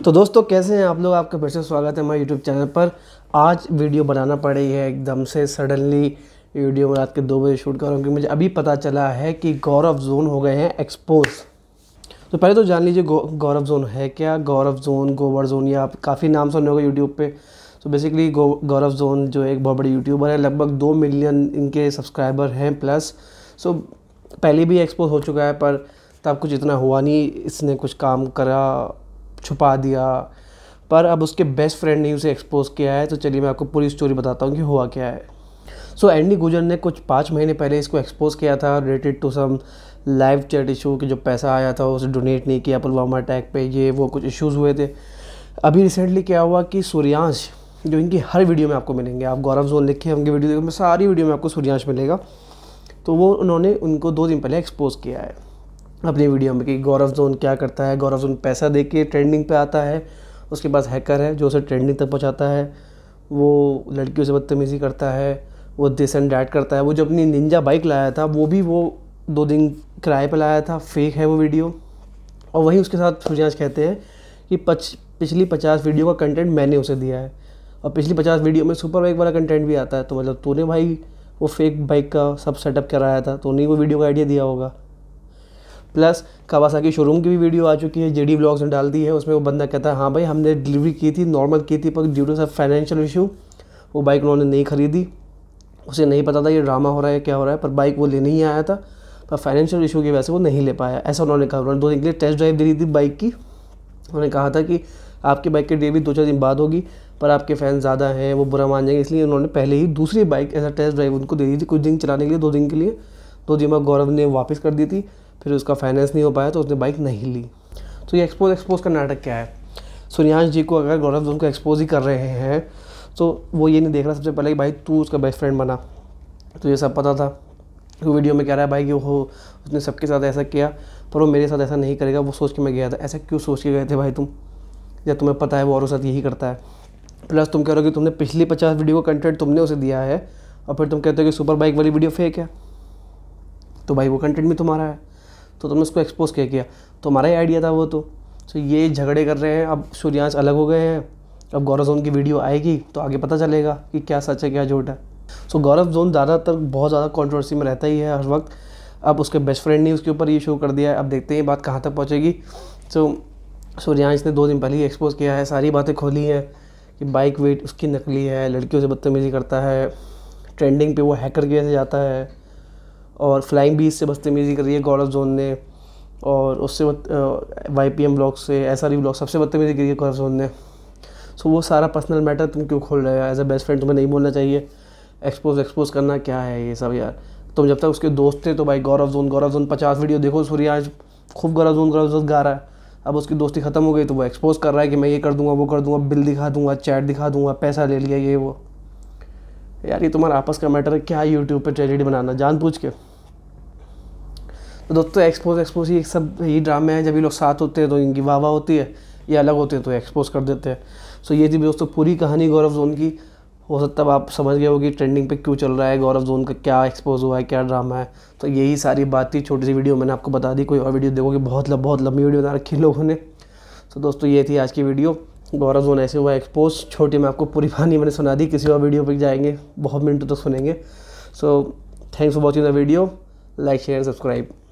तो दोस्तों कैसे हैं आप लोग। आपका फिर से स्वागत है हमारे यूट्यूब चैनल पर। आज वीडियो बनाना पड़ी है एकदम से सडनली। वीडियो रात के 2 बजे शूट कर रहा हूँ क्योंकि मुझे अभी पता चला है कि गौरव जोन हो गए हैं एक्सपोज। तो पहले तो जान लीजिए गौरव जोन है क्या। गौरव जोन, गोवर जोन, या आप काफ़ी नाम सुने होंगे यूट्यूब पे। तो बेसिकली गौरव जोन जो एक बहुत बड़ी यूट्यूबर है, लगभग 2 मिलियन इनके सब्सक्राइबर हैं प्लस। सो पहले भी एक्सपोज हो चुका है पर तब कुछ इतना हुआ नहीं, इसने कुछ काम करा, छुपा दिया, पर अब उसके बेस्ट फ्रेंड ने उसे एक्सपोज किया है। तो चलिए मैं आपको पूरी स्टोरी बताता हूँ कि हुआ क्या है। सो एंडी गुजर ने कुछ 5 महीने पहले इसको एक्सपोज किया था related to some live chat issue कि जो पैसा आया था उसे डोनेट नहीं किया पुलवामा अटैक पे, ये वो कुछ इश्यूज़ हुए थे। अभी रिसेंटली क्या हुआ कि सूर्यांश, जो इनकी हर वीडियो में आपको मिलेंगे, आप गौरव जोन लिखे उनकी वीडियो देखो, सारी वीडियो में आपको सूर्यांश मिलेगा। तो वो उन्होंने उनको 2 दिन पहले एक्सपोज किया है अपनी वीडियो में कि गौरव जोन क्या करता है। गौरव जोन पैसा दे के ट्रेंडिंग पे आता है, उसके पास हैकर है जो उसे ट्रेंडिंग तक पहुंचाता है, वो लड़कियों से बदतमीज़ी करता है, वो दिस एंड डैट करता है। वो जो अपनी निंजा बाइक लाया था वो भी वो 2 दिन किराए पे लाया था, फेक है वो वीडियो। और वहीं उसके साथ सूर्यांश कहते हैं कि पिछली 50 वीडियो का कंटेंट मैंने उसे दिया है, और पिछली 50 वीडियो में सुपर बाइक वाला कंटेंट भी आता है। तो मतलब तूने भाई वो फेक बाइक का सब सेटअप कराया था, तो नहीं वो वीडियो का आइडिया दिया होगा। प्लस कावासाकी शोरूम की भी वीडियो आ चुकी है, जेडी ब्लॉग्स ने डाल दी है। उसमें वो बंदा कहता है हाँ भाई हमने डिलीवरी की थी, नॉर्मल की थी, पर due to some financial issue वो बाइक उन्होंने नहीं ख़रीदी। उसे नहीं पता था ये ड्रामा हो रहा है क्या हो रहा है, पर बाइक वो लेने ही आया था, पर फाइनेंशियल इशू की वजह से वो नहीं ले पाया, ऐसा उन्होंने कहा। उन्होंने 2 दिन के लिए टेस्ट ड्राइव दी थी बाइक की। उन्होंने कहा था कि आपकी बाइक की डिलीवरी 2-4 दिन बाद होगी, पर आपके फ़ैन ज़्यादा हैं, वो बुरा मान जाएंगे, इसलिए उन्होंने पहले ही दूसरी बाइक ऐसा टेस्ट ड्राइव उनको दे दी थी कुछ दिन चलाने के लिए, 2 दिन के लिए। 2 दिन में गौरव ने वापस कर दी थी, फिर उसका फाइनेंस नहीं हो पाया तो उसने बाइक नहीं ली। तो ये एक्सपोज का नाटक क्या है। सूर्यांश जी को अगर गौरव उनको एक्सपोज ही कर रहे हैं तो वो ये नहीं देख रहा सबसे पहले कि भाई तू उसका बेस्ट फ्रेंड बना। तो ये सब पता था। वो वीडियो में कह रहा है भाई कि वो उसने सबके साथ ऐसा किया पर वो मेरे साथ ऐसा नहीं करेगा, वो सोच के मैं गया था। ऐसा क्यों सोच के गए थे भाई तुम, जब तुम्हें पता है वो औरों के साथ यही करता है। प्लस तुम कह रहे हो कि तुमने पिछली 50 वीडियो का कंटेंट तुमने उसे दिया है, और फिर तुम कहते हो कि सुपर बाइक वाली वीडियो फेक है। तो भाई वो कंटेंट भी तुम्हारा है, तो तुमने उसको एक्सपोज क्या किया, तुम्हारा ही आइडिया था वो। तो ये झगड़े कर रहे हैं। अब सूर्यांश अलग हो गए हैं, अब गौरव जोन की वीडियो आएगी तो आगे पता चलेगा कि क्या सच है क्या झूठ है। सो गौरव जोन ज़्यादातर बहुत ज़्यादा कंट्रोवर्सी में रहता ही है हर वक्त। अब उसके बेस्ट फ्रेंड ने उसके ऊपर ये शो कर दिया है, अब देखते हैं बात कहाँ तक पहुँचेगी। तो सूर्यांश ने 2 दिन पहले ही एक्सपोज किया है, सारी बातें खोली हैं कि बाइक वेट उसकी नकली है, लड़कियों से बदतमीज़ी करता है, ट्रेंडिंग पे वो हैकर की वजह से जाता है, और फ्लाइंग बीच से बदतमीज़ी करी है गौरव जोन ने, और उससे YPM ब्लॉग से SRE ब्लॉग सबसे बदतमीज़ी करी है गौरव जोन ने। सो वो सारा पर्सनल मैटर तुम क्यों खोल रहे हो। एज अ बेस्ट फ्रेंड तुम्हें नहीं बोलना चाहिए। एक्सपोज करना क्या है ये सब यार। तुम जब तक उसके दोस्त थे तो भाई गौरव जोन 50 वीडियो देखो, सूर्यांश खूब गौरव जोन गा रहा है। अब उसकी दोस्ती ख़त्म हो गई तो वो एक्सपोज कर रहा है कि मैं ये कर दूंगा, वो कर दूंगा, बिल दिखा दूंगा, चैट दिखा दूंगा, पैसा ले लिया, ये वो। यार ये तुम्हारा आपस का मैटर है क्या, यूट्यूब पे ट्रेजेडी बनाना जानबूझ के। तो दोस्तों एक्सपोज ये सब यही ड्रामे हैं। जब ये लोग साथ होते हैं तो इनकी वाह होती है, ये अलग होते हैं तो एक्सपोज कर देते हैं। सो ये थी दोस्तों पूरी कहानी गौरव जोन की। हो सकता है आप समझ गए हो कि ट्रेंडिंग पे क्यों चल रहा है, गौरव जोन का क्या एक्सपोज हुआ है, क्या ड्रामा है। तो यही सारी बात थी, छोटी सी वीडियो मैंने आपको बता दी। कोई और वीडियो देखोगे बहुत लंबी वीडियो बना रखी लोगों ने। तो दोस्तों ये थी आज की वीडियो, गौरव जोन ऐसे हुआ एक्सपोज। छोटी में आपको पूरी कहानी मैंने सुना दी, किसी और वीडियो पर जाएंगे बहुत मिनटों तक सुनेंगे। So thanks for watching the video, like share subscribe.